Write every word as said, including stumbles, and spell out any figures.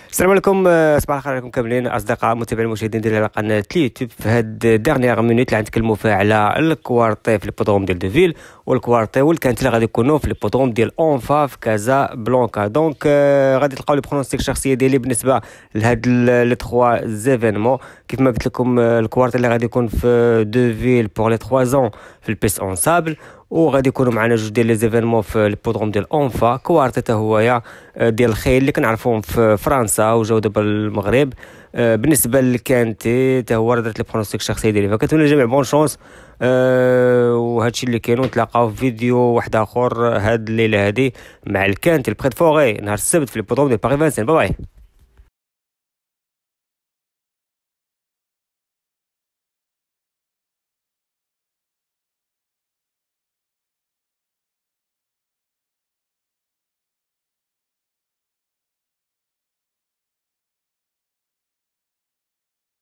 السلام عليكم. آه، صباح الخير عليكم كاملين اصدقاء متابعين المشاهدين ديال قناه اليوتيوب. في هاد ديرنيير مينوت اللي غنتكلموا فيها على الكوارتي في البودروم ديال دوفيل والكوارتي والكانت اللي غادي يكونوا في البودروم ديال اونفا في كازا بلانكا. دونك آه، غادي تلقاو لي برونوستيك الشخصيه ديالي بالنسبه لهاد لي تخوا زيفينمون. كيف ما قلت لكم آه، الكوارتي اللي غادي يكون في دوفيل بور لي ثلاثة زون في البيس اون سابل، وغادي يكونوا معنا جوج ديال لي زيفينمون في البودروم ديال اونفا. كوارتي حتى هويا آه، ديال الخيل اللي كنعرفوهم في فرنسا وجاو دابا المغرب. آه، بالنسبه لكانتي حتى هو راه درت لي برونوستيك الشخصيه ديالي، فكنتمنى للجميع بون شونس. أه وهادشي اللي كاين، ونتلاقاو في فيديو واحد اخر هاد الليله هادي مع الكانتي البريد فوغي نهار السبت في البودروم ديال باغي خمسين. باي باي.